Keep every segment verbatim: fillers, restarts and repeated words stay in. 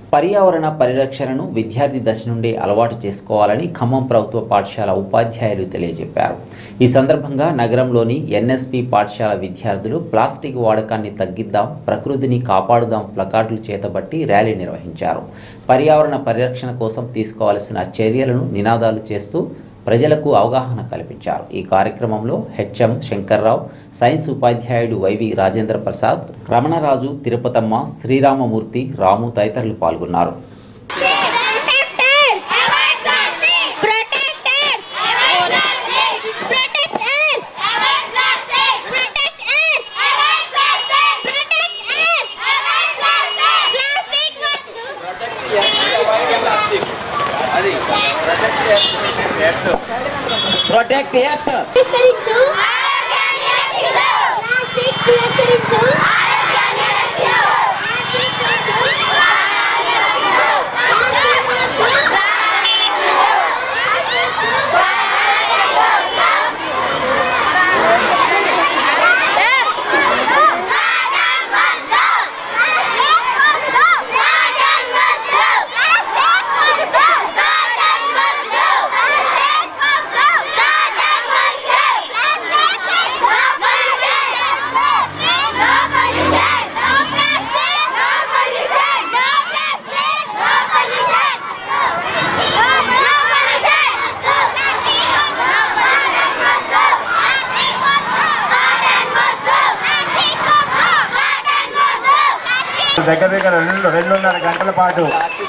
పర్యావరణ పరిరక్షణను విద్యార్థి దశ నుండి అలవాటు చేసుకోవాలని ఖమ్మం ప్రభుత్వ పాఠశాల ఉపాధ్యాయులు తెలియజెప్పారు. ఈ సందర్భంగా నగరంలోని ఎన్ఎస్పి పాఠశాల విద్యార్థులు ప్లాస్టిక్ వాడకాన్ని తగ్గిద్దాం, ప్రకృతిని కాపాడుదాం ప్లకార్డులు చేతబట్టి ర్యాలీ నిర్వహించారు. పర్యావరణ పరిరక్షణ కోసం తీసుకోవాల్సిన చర్యలను నినాదాలు చేస్తూ ప్రజలకు అవగాహన కల్పించారు. ఈ కార్యక్రమంలో హెచ్ఎం శంకర్రావు, సైన్స్ ఉపాధ్యాయుడు వైవి రాజేంద్ర ప్రసాద్, రమణరాజు, తిరుపతమ్మ, శ్రీరామమూర్తి, రాము తదితరులు పాల్గొన్నారు. Protect earth. తిరస్కరించు ఆరోగ్యాన్ని రక్షించు. ప్లాస్టిక్ తిరస్కరించు ఆరోగ్యాన్ని రక్షించు. ప్లాస్టిక్ తిరస్కరించు ఆరోగ్యాన్ని దగ్గర దగ్గర రెండు రెండున్నర గంటల పాటు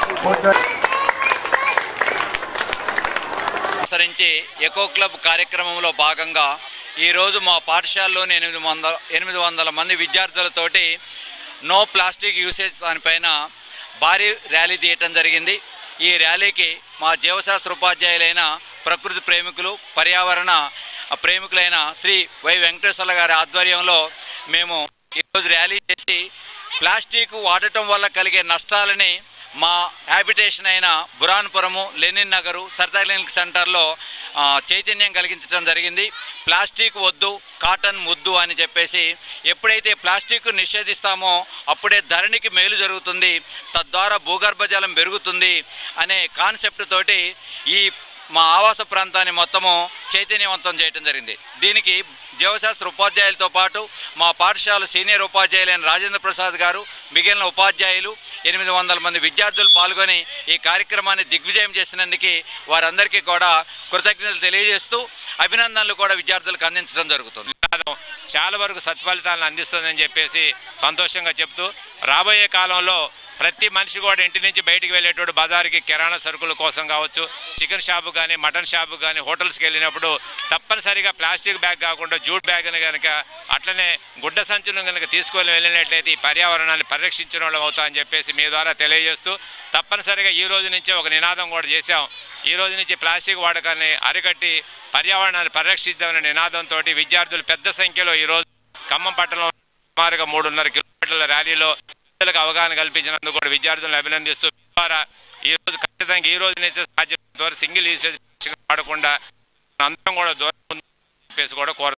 అనుసరించి ఎకో క్లబ్ కార్యక్రమంలో భాగంగా ఈరోజు మా పాఠశాలలోని ఎనిమిది వందల ఎనిమిది వందల మంది విద్యార్థులతోటి నో ప్లాస్టిక్ యూసేజ్ దానిపైన భారీ ర్యాలీ తీయటం జరిగింది. ఈ ర్యాలీకి మా జీవశాస్త్ర ఉపాధ్యాయులైన ప్రకృతి ప్రేమికులు, పర్యావరణ ప్రేమికులైన శ్రీ వై వెంకటేశ్వర్ల గారి ఆధ్వర్యంలో మేము ఈరోజు ర్యాలీ చేసి ప్లాస్టిక్ వాడటం వల్ల కలిగే నష్టాలని మా హ్యాబిటేషన్ అయిన బురాన్పురము, లెనిన్ నగరు, సరదా క్లినిక్ సెంటర్లో చైతన్యం కలిగించడం జరిగింది. ప్లాస్టిక్ వద్దు, కాటన్ ముద్దు అని చెప్పేసి ఎప్పుడైతే ప్లాస్టిక్ నిషేధిస్తామో అప్పుడే ధరణికి మేలు జరుగుతుంది, తద్వారా భూగర్భ జలం పెరుగుతుంది అనే కాన్సెప్ట్ తోటి ఈ మా ఆవాస ప్రాంతాన్ని మొత్తము చైతన్యవంతం చేయడం జరిగింది. దీనికి జీవశాస్త్ర ఉపాధ్యాయులతో పాటు మా పాఠశాల సీనియర్ ఉపాధ్యాయులైన రాజేంద్ర ప్రసాద్ గారు, మిగిలిన ఉపాధ్యాయులు ఎనిమిది వందల మంది విద్యార్థులు పాల్గొని ఈ కార్యక్రమాన్ని దిగ్విజయం చేసినందుకు వారందరికీ కూడా కృతజ్ఞతలు తెలియజేస్తూ అభినందనలు కూడా విద్యార్థులకు అందించడం జరుగుతుంది. చాలా వరకు సత్ఫలితాలను అందిస్తుందని చెప్పేసి సంతోషంగా చెప్తూ రాబోయే కాలంలో ప్రతి మనిషి కూడా ఇంటి నుంచి బయటికి వెళ్ళేటప్పుడు బజార్కి కిరాణా సరుకుల కోసం కావచ్చు, చికెన్ షాపు కానీ, మటన్ షాపు కానీ, హోటల్స్కి వెళ్ళినప్పుడు తప్పనిసరిగా ప్లాస్టిక్ బ్యాగ్ కాకుండా జూట్ బ్యాగ్ని కనుక అట్లనే గుడ్డ సంచులను కనుక తీసుకొని వెళ్ళినట్లయితే ఈ పర్యావరణాన్ని పరిరక్షించిన వాళ్ళు అవుతామని చెప్పేసి మీ ద్వారా తెలియజేస్తూ తప్పనిసరిగా ఈ రోజు నుంచే ఒక నినాదం కూడా చేశాం. ఈ రోజు నుంచి ప్లాస్టిక్ వాడకాన్ని అరికట్టి పర్యావరణాన్ని పరిరక్షిద్దామనే నినాదంతో విద్యార్థులు పెద్ద సంఖ్యలో ఈరోజు ఖమ్మం పట్టణంలో సుమారుగా మూడున్నర కిలోమీటర్ల ర్యాలీలో ప్రజలకు అవగాహన కల్పించినందుకు కూడా విద్యార్థులను అభినందిస్తూ ద్వారా ఈరోజు ఖచ్చితంగా ఈ రోజు నుంచి సాధ్యం సింగిల్ యూసేజ్ వాడకుండా అందరం కూడా దూరం చెప్పేసి కూడా కోరు